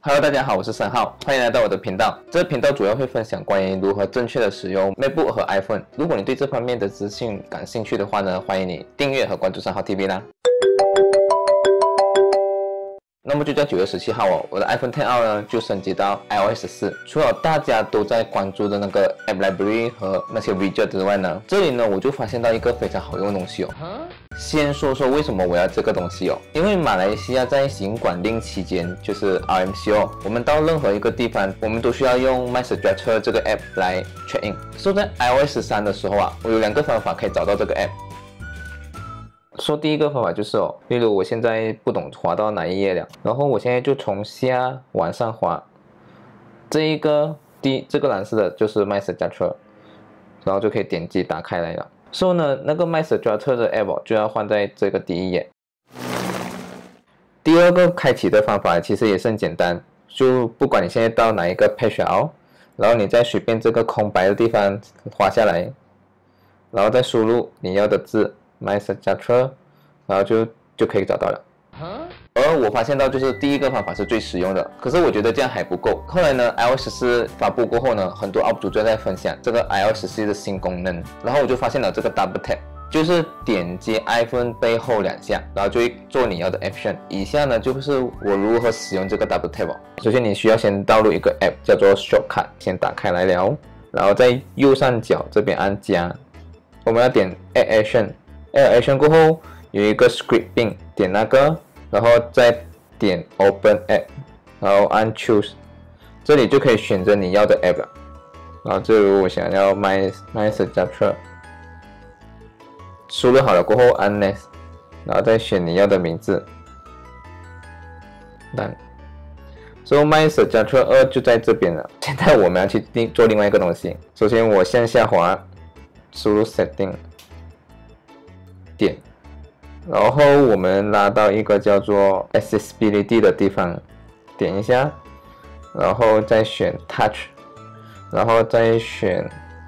Hello，大家好，我是申浩，欢迎来到我的频道。这个频道主要会分享关于如何正确的使用 MacBook 和 iPhone。如果你对这方面的资讯感兴趣的话呢，欢迎你订阅和关注申浩 TV 啦。那么就在9月17号哦，我的 iPhone XR 呢就升级到 iOS 14。除了大家都在关注的那个 App Library 和那些 Widget 之外呢，这里呢我就发现到一个非常好用的东西哦。先说说为什么我要这个东西哦，因为马来西亚在行管令期间，就是 RMC 哦，我们到任何一个地方，我们都需要用 MySejahtera 这个 App 来 check in。所以在 iOS 13的时候啊，我有2个方法可以找到这个 App。说第一个方法就是哦，例如我现在不懂滑到哪一页了，然后我现在就从下往上滑，这个蓝色的就是 MySejahtera， 然后就可以点击打开来了。所以呢，那个 MySejahtera 的 App 就要放在这个第一页。第二个开启的方法其实也是很简单，就不管你现在到哪一个 page 了，然后你再随便这个空白的地方滑下来，然后再输入你要的字 MySejahtera， 然后就可以找到了。而我发现到就是第一个方法是最实用的，可是我觉得这样还不够。后来呢 iOS 14发布过后呢，很多 UP 主就在分享这个 iOS 14的新功能，然后我就发现了这个 Double Tap， 就是点击 iPhone 背后2下，然后就会做你要的 action。以下呢就是我如何使用这个 Double Tap 哦。首先你需要先导入一个 App 叫做 Shortcut， 先打开来了，然后在右上角这边按加，我们要点 Add Action，Add Action 过后有一个 Scripting， 点那个。然后再点 Open App， 然后按 Choose， 这里就可以选择你要的 App 了。然后这里我想要 MySejahtera， 输入好了过后按 Next， 然后再选你要的名字。Done。所以 MySejahtera 2就在这边了。现在我们要去做另外一个东西。首先我向下滑，输入 Setting， 点。然后我们拉到一个叫做 Accessibility 的地方，点一下，然后再选 Touch， 然后再选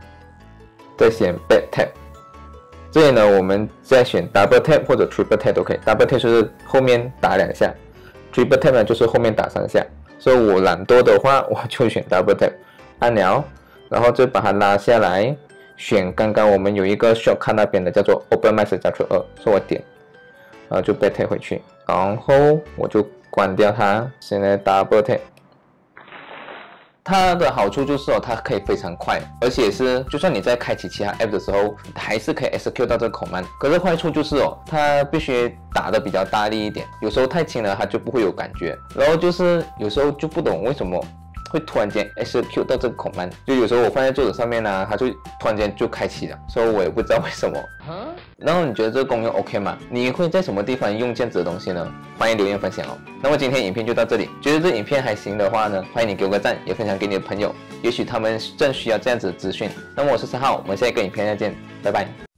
Back Tap。这里呢，我们再选 Double Tap 或者 Triple Tap 都可以。Double Tap 就是后面打2下 ，Triple Tap 呢就是后面打3下。所以我懒惰的话，我就选 Double Tap， 按了，然后就把它拉下来，选刚刚我们有一个 Shortcut 那边的叫做 Open MySejahtera 2，所以我点。然后就被推回去，然后我就关掉它。现在 Double Tap， 它的好处就是哦，它可以非常快，而且是就算你在开启其他 App 的时候，还是可以 execute 到这个 command。可是坏处就是哦，它必须打得比较大力一点，有时候太轻了它就不会有感觉。然后就是有时候就不懂为什么会突然间 execute 到这个 command， 就有时候我放在桌子上面呢，它就突然间就开启了，所以我也不知道为什么。然后你觉得这个功用 OK 吗？你会在什么地方用这样子的东西呢？欢迎留言分享哦。那么今天影片就到这里，觉得这影片还行的话呢，欢迎你给我个赞，也分享给你的朋友，也许他们正需要这样子的资讯。那么我是申浩，我们下一个影片再见，拜拜。